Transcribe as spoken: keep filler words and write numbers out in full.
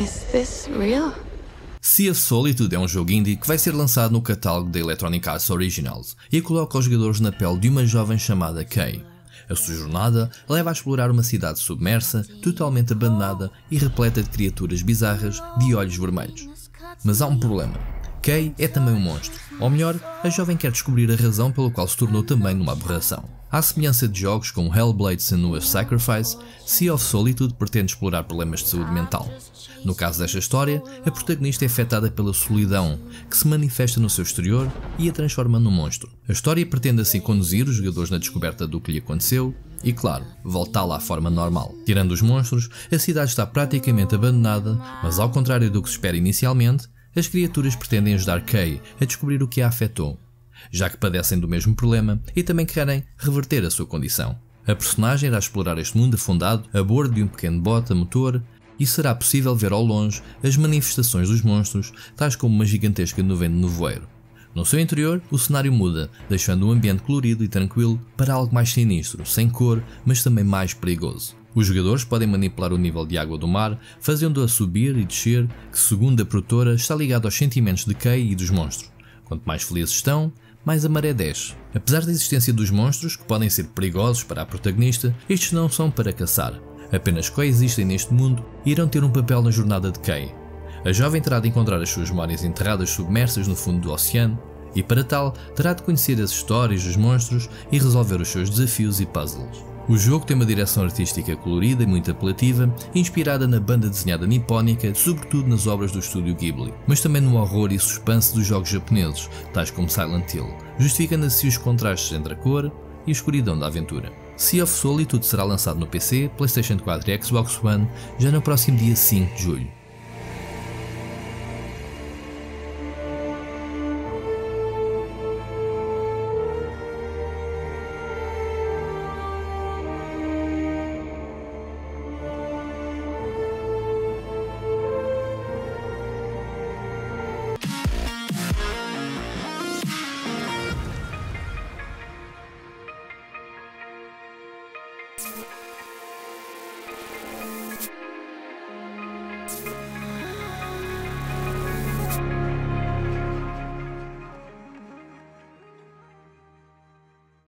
Is this real? Sea of Solitude é um jogo indie que vai ser lançado no catálogo da Electronic Arts Originals e coloca os jogadores na pele de uma jovem chamada Kay. A sua jornada leva a explorar uma cidade submersa, totalmente abandonada e repleta de criaturas bizarras de olhos vermelhos. Mas há um problema. Kay é também um monstro. Ou melhor, a jovem quer descobrir a razão pela qual se tornou também uma aberração. À semelhança de jogos como Hellblade: Senua's Sacrifice, Sea of Solitude pretende explorar problemas de saúde mental. No caso desta história, a protagonista é afetada pela solidão, que se manifesta no seu exterior e a transforma num monstro. A história pretende assim conduzir os jogadores na descoberta do que lhe aconteceu e, claro, voltá-la à forma normal. Tirando os monstros, a cidade está praticamente abandonada, mas ao contrário do que se espera inicialmente, as criaturas pretendem ajudar Kay a descobrir o que a afetou, já que padecem do mesmo problema e também querem reverter a sua condição. A personagem irá explorar este mundo afundado a bordo de um pequeno bote a motor e será possível ver ao longe as manifestações dos monstros, tais como uma gigantesca nuvem de nevoeiro. No seu interior, o cenário muda, deixando um ambiente colorido e tranquilo para algo mais sinistro, sem cor, mas também mais perigoso. Os jogadores podem manipular o nível de água do mar, fazendo-a subir e descer, que segundo a produtora está ligado aos sentimentos de Kay e dos monstros. Quanto mais felizes estão, mais a maré desce. Apesar da existência dos monstros, que podem ser perigosos para a protagonista, estes não são para caçar. Apenas coexistem neste mundo e irão ter um papel na jornada de Kay. A jovem terá de encontrar as suas memórias enterradas submersas no fundo do oceano e, para tal, terá de conhecer as histórias dos monstros e resolver os seus desafios e puzzles. O jogo tem uma direção artística colorida e muito apelativa, inspirada na banda desenhada nipónica, sobretudo nas obras do estúdio Ghibli, mas também no horror e suspense dos jogos japoneses, tais como Silent Hill, justificando assim os contrastes entre a cor e a escuridão da aventura. Sea of Solitude será lançado no P C, PlayStation quatro e Xbox One já no próximo dia cinco de julho.